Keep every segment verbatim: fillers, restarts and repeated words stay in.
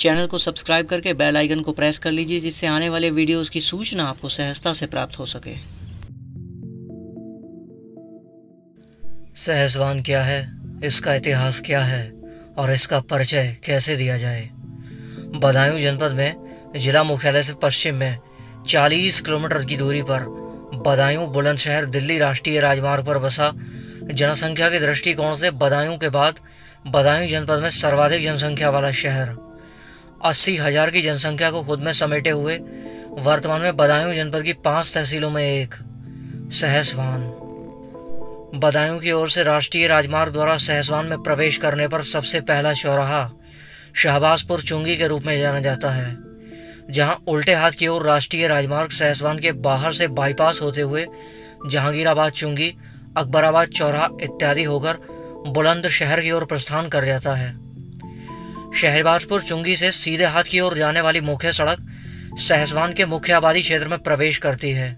Channel को subscribe करके bell icon को प्रेस कर लीजिए, जिससे आने वाले वीडियोस की सूचना आपको सहजता से प्राप्त हो सके। सहसवान क्या है, इसका इतिहास क्या है और इसका परिचय कैसे दिया जाए। बदायूं जनपद में जिला मुख्यालय से पश्चिम में चालीस किलोमीटर की दूरी पर बदायूं बुलंदशहर दिल्ली राष्ट्रीय राजमार्ग पर बसा, जनसंख्या के दृष्टिकोण से बदायूं के बाद बदायूं जनपद में सर्वाधिक जनसंख्या वाला शहर, अस्सी हजार की जनसंख्या को खुद में समेटे हुए वर्तमान में बदायूं जनपद की पांच तहसीलों में एक सहसवान। बदायूं की ओर से राष्ट्रीय राजमार्ग द्वारा सहसवान में प्रवेश करने पर सबसे पहला चौराहा शहबाजपुर चुंगी के रूप में जाना जाता है, जहां उल्टे हाथ की ओर राष्ट्रीय राजमार्ग सहसवान के बाहर से बाईपास होते हुए जहांगीराबाद चुंगी, अकबराबाद चौराहा इत्यादि होकर बुलंदशहर की ओर प्रस्थान कर जाता है। शहबाजपुर चुंगी से सीधे हाथ की ओर जाने वाली मुख्य सड़क सहसवान के मुख्य आबादी क्षेत्र में प्रवेश करती है,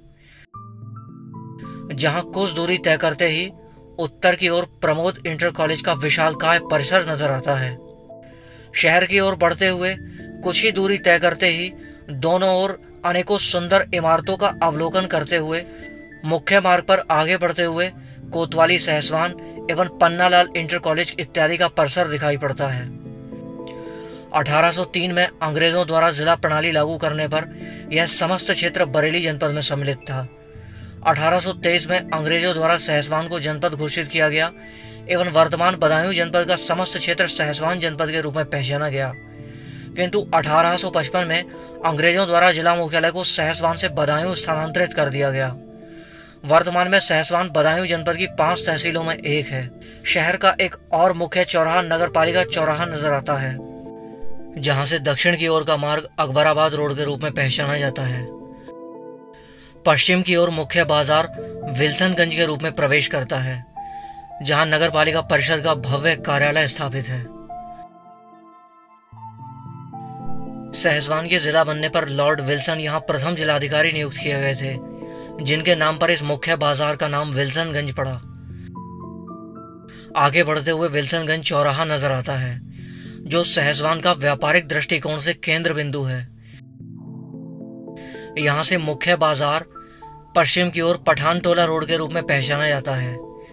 जहां कुछ दूरी तय करते ही उत्तर की ओर प्रमोद इंटर कॉलेज का विशालकाय परिसर नजर आता है। शहर की ओर बढ़ते हुए कुछ ही दूरी तय करते ही दोनों ओर अनेकों सुंदर इमारतों का अवलोकन करते हुए मुख्य मार्ग पर आगे बढ़ते हुए कोतवाली सहसवान एवं पन्नालाल इंटर कॉलेज इत्यादि का परिसर दिखाई पड़ता है। अठारह सौ तीन में अंग्रेजों द्वारा जिला प्रणाली लागू करने पर यह समस्त क्षेत्र बरेली जनपद में सम्मिलित था। अठारह सौ तेईस में अंग्रेजों द्वारा सहसवान को जनपद घोषित किया गया एवं वर्तमान बदायूं जनपद का समस्त क्षेत्र सहसवान जनपद के रूप में पहचाना गया, किंतु अठारह सौ पचपन में अंग्रेजों द्वारा जिला मुख्यालय को सहसवान से बदायूं स्थानांतरित कर दिया गया। वर्तमान में सहसवान बदायूं जनपद की पांच तहसीलों में एक है। शहर का एक और मुख्य चौराहा नगर पालिका चौराहा नजर आता है, जहां से दक्षिण की ओर का मार्ग अकबराबाद रोड के रूप में पहचाना जाता है। पश्चिम की ओर मुख्य बाजार विल्सनगंज के रूप में प्रवेश करता है, जहां नगर पालिका परिषद का भव्य कार्यालय स्थापित है। सहसवान के जिला बनने पर लॉर्ड विल्सन यहां प्रथम जिलाधिकारी नियुक्त किए गए थे, जिनके नाम पर इस मुख्य बाजार का नाम विल्सनगंज पड़ा। आगे बढ़ते हुए विल्सनगंज चौराहा नजर आता है, जो सहसवान का व्यापारिक दृष्टिकोण से केंद्र बिंदु है। यहां से मुख्य बाजार पश्चिम की ओर पठान टोला रोड के रूप में पहचाना जाता है।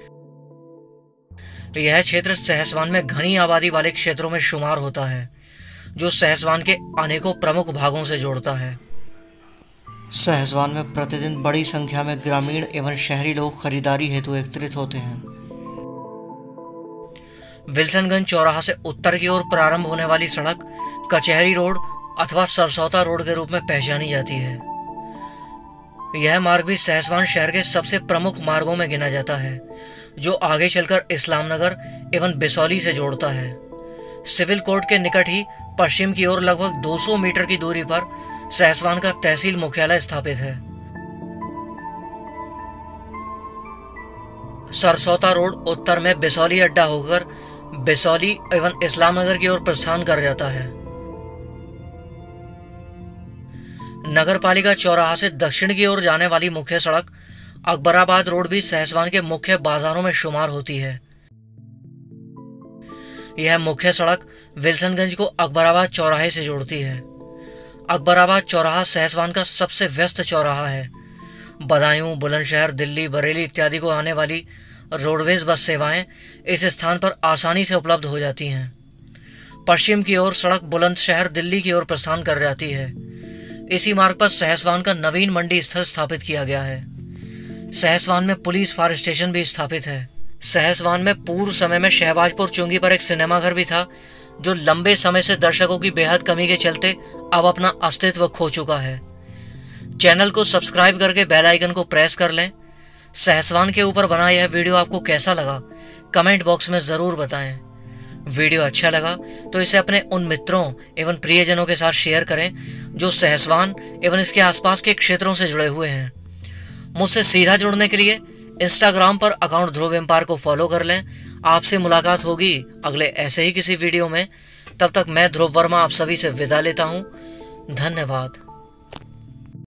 यह क्षेत्र सहसवान में घनी आबादी वाले क्षेत्रों में शुमार होता है, जो सहसवान के अनेकों प्रमुख भागों से जोड़ता है। सहसवान में प्रतिदिन बड़ी संख्या में ग्रामीण एवं शहरी लोग खरीदारी हेतु एकत्रित होते हैं। विल्सनगंज चौराहा से उत्तर की ओर प्रारंभ होने वाली सड़क कचहरी रोड अथवा सरसौता रोड के रूप में पहचानी जाती है। यह मार्ग भी सहसवान शहर के सबसे प्रमुख मार्गों में गिना जाता है, जो आगे चलकर इस्लामनगर एवं बिसौली से जोड़ता है। सिविल कोर्ट के निकट ही पश्चिम की ओर लगभग दो सौ मीटर की दूरी पर सहसवान का तहसील मुख्यालय स्थापित है। सरसौता रोड उत्तर में बिसौली अड्डा होकर बिसौली एवं इस्लामनगर की ओर प्रस्थान कर जाता है। नगर पालिका चौराहा से दक्षिण की ओर जाने वाली मुख्य सड़क अकबराबाद रोड भी सहसवान के मुख्य बाजारों में शुमार होती है। यह मुख्य सड़क विल्सनगंज को अकबराबाद चौराहे से जोड़ती है। अकबराबाद चौराहा सहसवान का सबसे व्यस्त चौराहा है। बदायूं, बुलंदशहर, दिल्ली, बरेली इत्यादि को आने वाली रोडवेज बस सेवाएं इस स्थान पर आसानी से उपलब्ध हो जाती हैं। पश्चिम की ओर सड़क बुलंदशहर दिल्ली की ओर प्रस्थान कर जाती है। इसी मार्ग पर सहसवान का नवीन मंडी स्थल स्थापित किया गया है। सहसवान में पुलिस फायर स्टेशन भी स्थापित है। सहसवान में पूर्व समय में शहबाजपुर चुंगी पर एक सिनेमाघर भी था, जो लंबे समय से दर्शकों की बेहद कमी के चलते अब अपना अस्तित्व खो चुका है। चैनल को सब्सक्राइब करके बेल आइकन को प्रेस कर लें। सहसवान के ऊपर बना यह वीडियो आपको कैसा लगा, कमेंट बॉक्स में जरूर बताएं। वीडियो अच्छा लगा तो इसे अपने उन मित्रों एवं प्रियजनों के साथ शेयर करें जो सहसवान एवं इसके आसपास के क्षेत्रों से जुड़े हुए हैं। मुझसे सीधा जुड़ने के लिए इंस्टाग्राम पर अकाउंट ध्रुव एम्पायर को फॉलो कर लें। आपसे मुलाकात होगी अगले ऐसे ही किसी वीडियो में। तब तक मैं ध्रुव वर्मा आप सभी से विदा लेता हूँ। धन्यवाद।